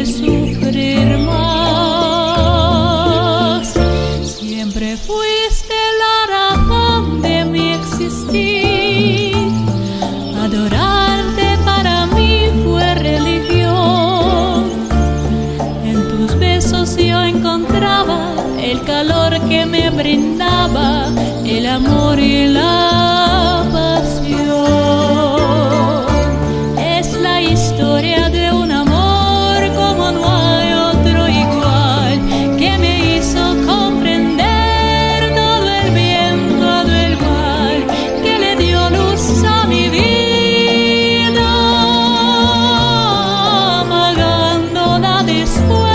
de sufrir más. Siempre fuiste la razón de mi existir. Adorarte para mí fue religión. En tus besos yo encontraba el calor que me brindaba el amor y la pasión. Es la historia de un amor como no hay otro igual, que me hizo comprender todo el bien, todo el mal, que le dio luz a mi vida, amagándola después.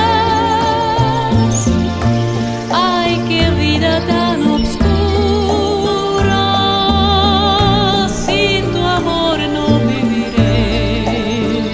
Ay, qué vida tan obscura, sin tu amor no viviré.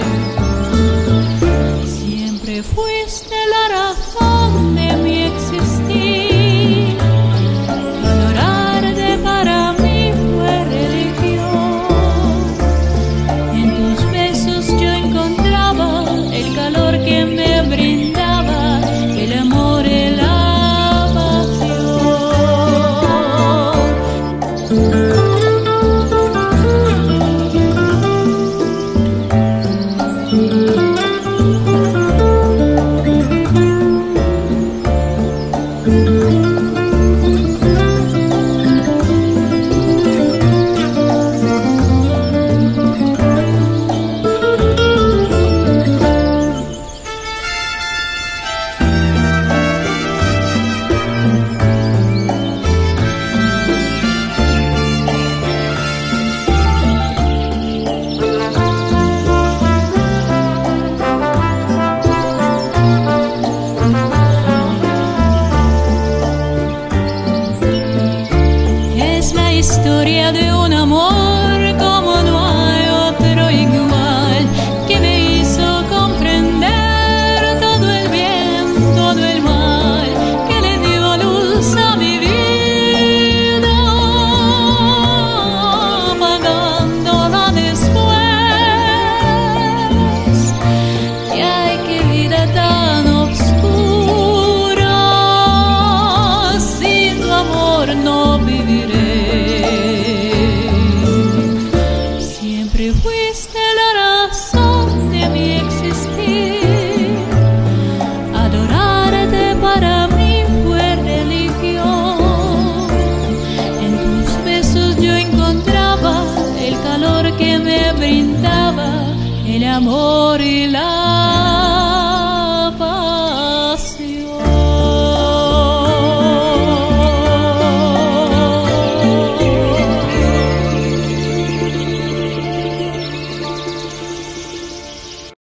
Siempre fuiste la razón de mi existir. Adorarte para mí fue religión. En tus besos yo encontraba el calor que me brindaba el amor y la historia de un amor como no hay otro igual, que me hizo comprender todo el bien, todo el mal, que le dio luz a mi vida, apagándola después. Y ay, qué vida tan obscura, sin tu amor no viviré. Fuiste la razón de mi existir. Adorarte para mí fue religión. En tus besos yo encontraba el calor que me brindaba el amor y la